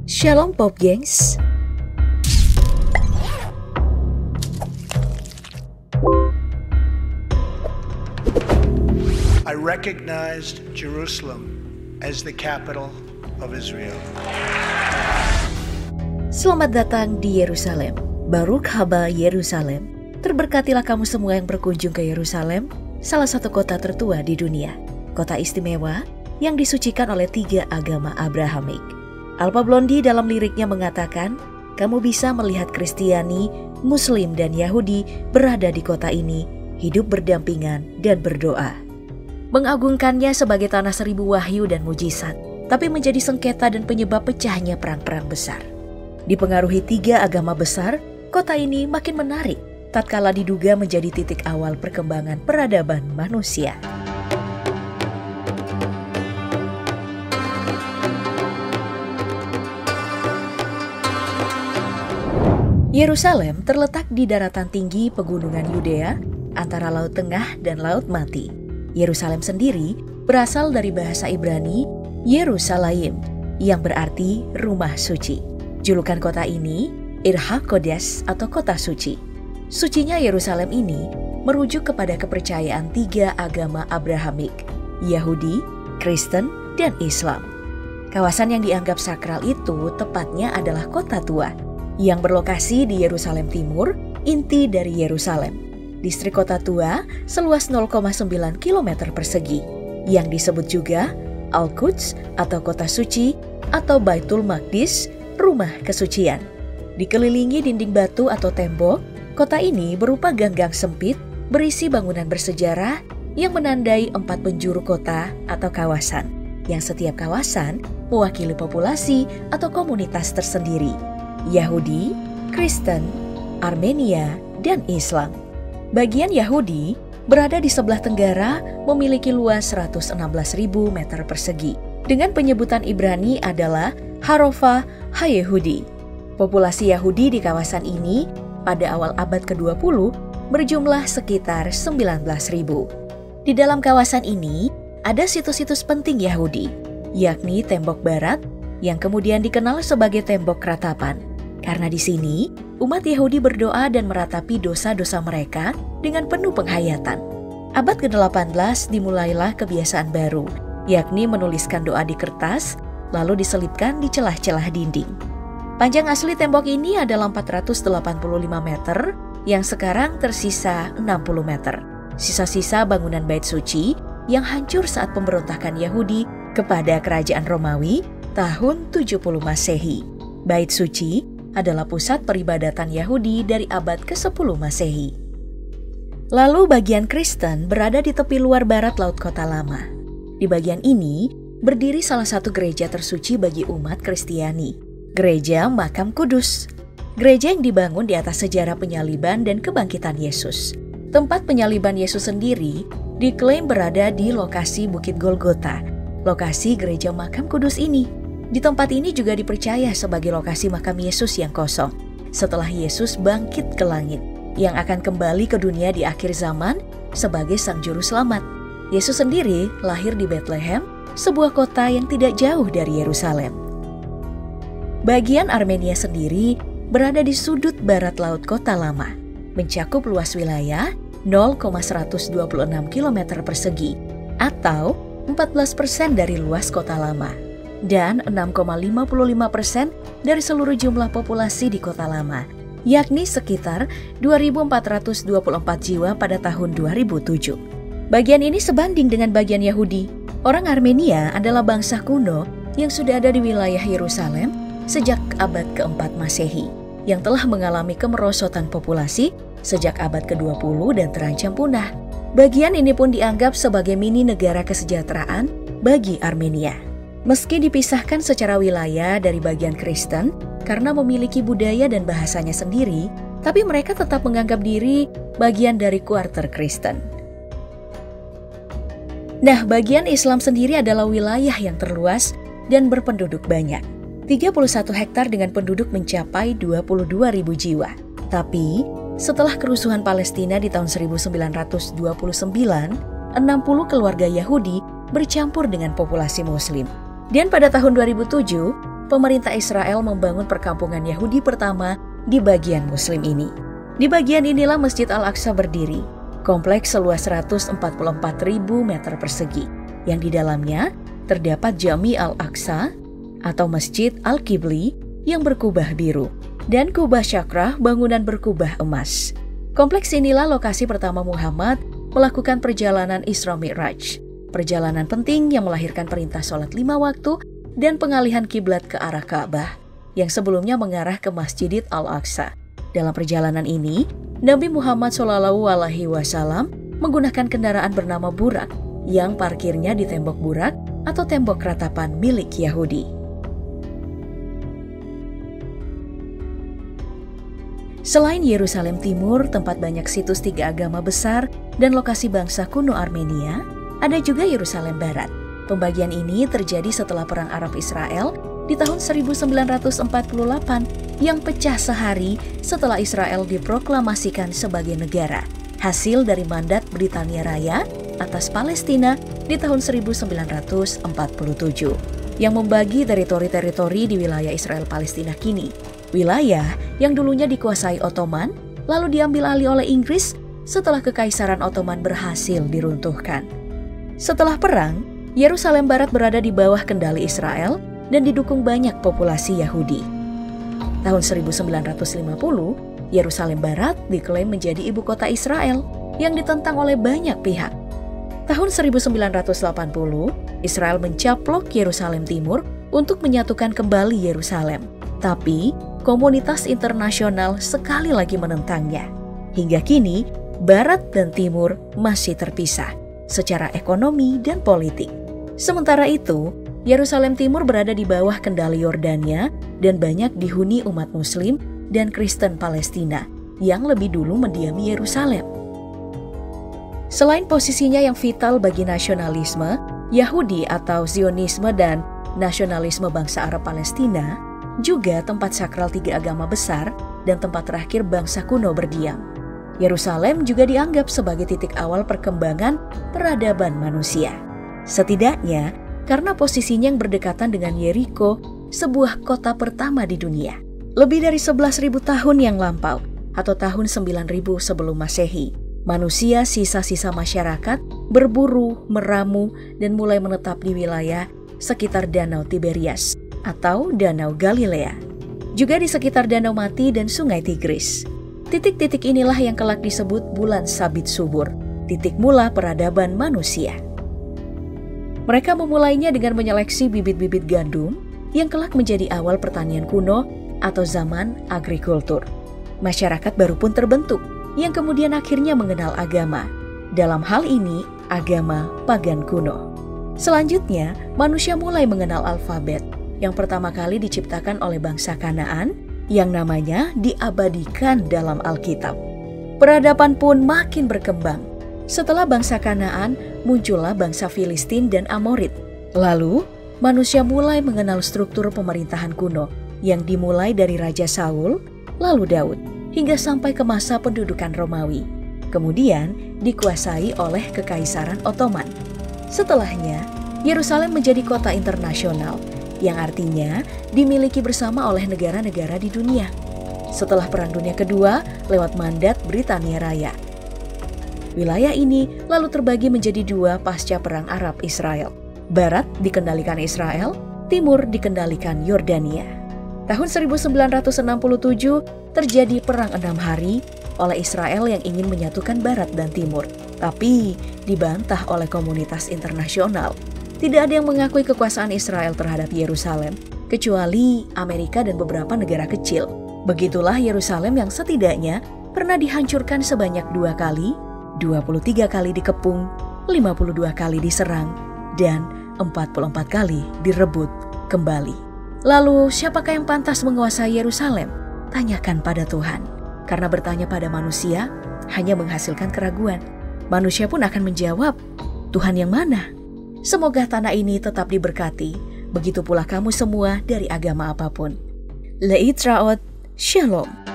Shalom Pop Gengs. I recognized Jerusalem as the capital of Israel. Selamat datang di Yerusalem. Baruch haba Yerusalem. Terberkatilah kamu semua yang berkunjung ke Yerusalem, salah satu kota tertua di dunia. Kota istimewa yang disucikan oleh 3 agama Abrahamik. Alpha Blondy dalam liriknya mengatakan, kamu bisa melihat Kristiani, Muslim dan Yahudi berada di kota ini, hidup berdampingan dan berdoa. Mengagungkannya sebagai tanah 1000 wahyu dan mujizat, tapi menjadi sengketa dan penyebab pecahnya perang-perang besar. Dipengaruhi 3 agama besar, kota ini makin menarik, tatkala diduga menjadi titik awal perkembangan peradaban manusia. Yerusalem terletak di daratan tinggi pegunungan Yudea antara Laut Tengah dan Laut Mati. Yerusalem sendiri berasal dari bahasa Ibrani Yerusalayim yang berarti rumah suci. Julukan kota ini Ir HaKodesh atau kota suci. Sucinya Yerusalem ini merujuk kepada kepercayaan 3 agama Abrahamik, Yahudi, Kristen, dan Islam. Kawasan yang dianggap sakral itu tepatnya adalah kota tua yang berlokasi di Yerusalem Timur, inti dari Yerusalem. Distrik kota tua seluas 0,9 km persegi, yang disebut juga Al-Quds atau kota suci atau Baitul Maqdis, rumah kesucian. Dikelilingi dinding batu atau tembok, kota ini berupa gang-gang sempit berisi bangunan bersejarah yang menandai 4 penjuru kota atau kawasan, yang setiap kawasan mewakili populasi atau komunitas tersendiri. Yahudi, Kristen, Armenia, dan Islam. Bagian Yahudi berada di sebelah tenggara memiliki luas 116.000 meter persegi. Dengan penyebutan Ibrani adalah Harofah HaYehudi. Populasi Yahudi di kawasan ini pada awal abad ke-20 berjumlah sekitar 19.000. Di dalam kawasan ini ada situs-situs penting Yahudi, yakni Tembok Barat yang kemudian dikenal sebagai Tembok Ratapan. Karena di sini, umat Yahudi berdoa dan meratapi dosa-dosa mereka dengan penuh penghayatan. Abad ke-18 dimulailah kebiasaan baru, yakni menuliskan doa di kertas, lalu diselipkan di celah-celah dinding. Panjang asli tembok ini adalah 485 meter, yang sekarang tersisa 60 meter. Sisa-sisa bangunan Bait Suci yang hancur saat pemberontakan Yahudi kepada Kerajaan Romawi tahun 70 Masehi. Bait Suci adalah pusat peribadatan Yahudi dari abad ke-10 Masehi. Lalu bagian Kristen berada di tepi luar barat Laut Kota Lama. Di bagian ini berdiri salah satu gereja tersuci bagi umat Kristiani, Gereja Makam Kudus. Gereja yang dibangun di atas sejarah penyaliban dan kebangkitan Yesus. Tempat penyaliban Yesus sendiri diklaim berada di lokasi Bukit Golgota, lokasi Gereja Makam Kudus ini. Di tempat ini juga dipercaya sebagai lokasi makam Yesus yang kosong setelah Yesus bangkit ke langit, yang akan kembali ke dunia di akhir zaman sebagai Sang Juru Selamat. Yesus sendiri lahir di Bethlehem, sebuah kota yang tidak jauh dari Yerusalem. Bagian Armenia sendiri berada di sudut barat Laut Kota Lama, mencakup luas wilayah 0,126 km persegi atau 14% dari luas Kota Lama. Dan 6,55% dari seluruh jumlah populasi di Kota Lama, yakni sekitar 2.424 jiwa pada tahun 2007. Bagian ini sebanding dengan bagian Yahudi. Orang Armenia adalah bangsa kuno yang sudah ada di wilayah Yerusalem sejak abad ke-4 Masehi, yang telah mengalami kemerosotan populasi sejak abad ke-20 dan terancam punah. Bagian ini pun dianggap sebagai mini negara kesejahteraan bagi Armenia. Meski dipisahkan secara wilayah dari bagian Kristen karena memiliki budaya dan bahasanya sendiri, tapi mereka tetap menganggap diri bagian dari kuarter Kristen. Nah, bagian Islam sendiri adalah wilayah yang terluas dan berpenduduk banyak. 31 hektar dengan penduduk mencapai 22.000 jiwa. Tapi, setelah kerusuhan Palestina di tahun 1929, 60 keluarga Yahudi bercampur dengan populasi Muslim. Dan pada tahun 2007, pemerintah Israel membangun perkampungan Yahudi pertama di bagian Muslim ini. Di bagian inilah Masjid Al-Aqsa berdiri, kompleks seluas 144.000 meter persegi, yang di dalamnya terdapat Jami Al-Aqsa atau Masjid Al-Qibli yang berkubah biru, dan kubah Syakrah bangunan berkubah emas. Kompleks inilah lokasi pertama Muhammad melakukan perjalanan Isra Mi'raj, perjalanan penting yang melahirkan perintah sholat 5 waktu dan pengalihan kiblat ke arah Ka'bah yang sebelumnya mengarah ke Masjid Al-Aqsa. Dalam perjalanan ini, Nabi Muhammad SAW menggunakan kendaraan bernama Burak yang parkirnya di tembok Burak atau tembok ratapan milik Yahudi. Selain Yerusalem Timur, tempat banyak situs 3 agama besar dan lokasi bangsa kuno Armenia, ada juga Yerusalem Barat. Pembagian ini terjadi setelah Perang Arab-Israel di tahun 1948 yang pecah sehari setelah Israel diproklamasikan sebagai negara, hasil dari mandat Britania Raya atas Palestina di tahun 1947, yang membagi teritori-teritori di wilayah Israel Palestina kini. Wilayah yang dulunya dikuasai Ottoman, lalu diambil alih oleh Inggris setelah Kekaisaran Ottoman berhasil diruntuhkan. Setelah perang, Yerusalem Barat berada di bawah kendali Israel dan didukung banyak populasi Yahudi. Tahun 1950, Yerusalem Barat diklaim menjadi ibu kota Israel yang ditentang oleh banyak pihak. Tahun 1980, Israel mencaplok Yerusalem Timur untuk menyatukan kembali Yerusalem. Tapi, komunitas internasional sekali lagi menentangnya. Hingga kini, Barat dan Timur masih terpisah secara ekonomi dan politik. Sementara itu, Yerusalem Timur berada di bawah kendali Yordania dan banyak dihuni umat Muslim dan Kristen Palestina yang lebih dulu mendiami Yerusalem. Selain posisinya yang vital bagi nasionalisme, Yahudi atau Zionisme dan nasionalisme bangsa Arab Palestina, juga tempat sakral 3 agama besar dan tempat terakhir bangsa kuno berdiam. Yerusalem juga dianggap sebagai titik awal perkembangan peradaban manusia. Setidaknya karena posisinya yang berdekatan dengan Yeriko, sebuah kota pertama di dunia. Lebih dari 11.000 tahun yang lampau atau tahun 9.000 sebelum Masehi, manusia sisa-sisa masyarakat berburu, meramu, dan mulai menetap di wilayah sekitar Danau Tiberias atau Danau Galilea, juga di sekitar Danau Mati dan Sungai Tigris. Titik-titik inilah yang kelak disebut bulan sabit subur, titik mula peradaban manusia. Mereka memulainya dengan menyeleksi bibit-bibit gandum yang kelak menjadi awal pertanian kuno atau zaman agrikultur. Masyarakat baru pun terbentuk yang kemudian akhirnya mengenal agama. Dalam hal ini, agama pagan kuno. Selanjutnya, manusia mulai mengenal alfabet yang pertama kali diciptakan oleh bangsa Kanaan yang namanya diabadikan dalam Alkitab. Peradaban pun makin berkembang. Setelah bangsa Kanaan, muncullah bangsa Filistin dan Amorit. Lalu, manusia mulai mengenal struktur pemerintahan kuno yang dimulai dari Raja Saul, lalu Daud, hingga sampai ke masa pendudukan Romawi. Kemudian dikuasai oleh Kekaisaran Ottoman. Setelahnya, Yerusalem menjadi kota internasional yang artinya dimiliki bersama oleh negara-negara di dunia. Setelah Perang Dunia Kedua lewat mandat Britania Raya. Wilayah ini lalu terbagi menjadi 2 pasca Perang Arab-Israel. Barat dikendalikan Israel, Timur dikendalikan Yordania. Tahun 1967 terjadi Perang 6 hari oleh Israel yang ingin menyatukan Barat dan Timur, tapi dibantah oleh komunitas internasional. Tidak ada yang mengakui kekuasaan Israel terhadap Yerusalem, kecuali Amerika dan beberapa negara kecil. Begitulah Yerusalem yang setidaknya pernah dihancurkan sebanyak 2 kali, 23 kali dikepung, 52 kali diserang, dan 44 kali direbut kembali. Lalu siapakah yang pantas menguasai Yerusalem? Tanyakan pada Tuhan. Karena bertanya pada manusia hanya menghasilkan keraguan. Manusia pun akan menjawab, Tuhan yang mana? Semoga tanah ini tetap diberkati, begitu pula kamu semua dari agama apapun. Leitraot, Shalom.